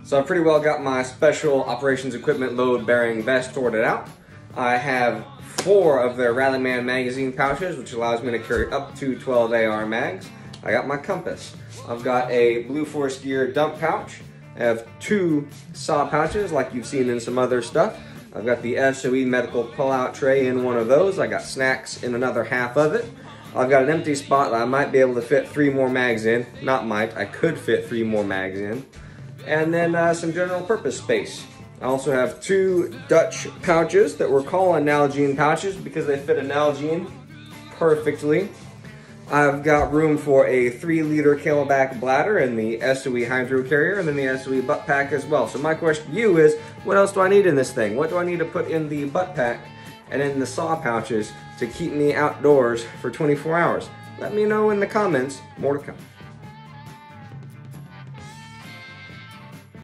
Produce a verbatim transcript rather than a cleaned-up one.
So I've pretty well got my special operations equipment load bearing vest sorted out. I have four of their Rallyman magazine pouches, which allows me to carry up to twelve A R mags. I got my compass. I've got a Blue Force Gear dump pouch. I have two saw pouches like you've seen in some other stuff. I've got the S O E medical pull-out tray in one of those. I got snacks in another half of it. I've got an empty spot that I might be able to fit three more mags in. Not might, I could fit three more mags in. And then uh, some general purpose space. I also have two Dutch pouches that we're calling Nalgene pouches because they fit a Nalgene perfectly. I've got room for a three liter Camelback bladder in the S O E Hydro Carrier and then the S O E butt pack as well. So my question to you is, what else do I need in this thing? What do I need to put in the butt pack and in the saw pouches to keep me outdoors for twenty-four hours? Let me know in the comments. More to come.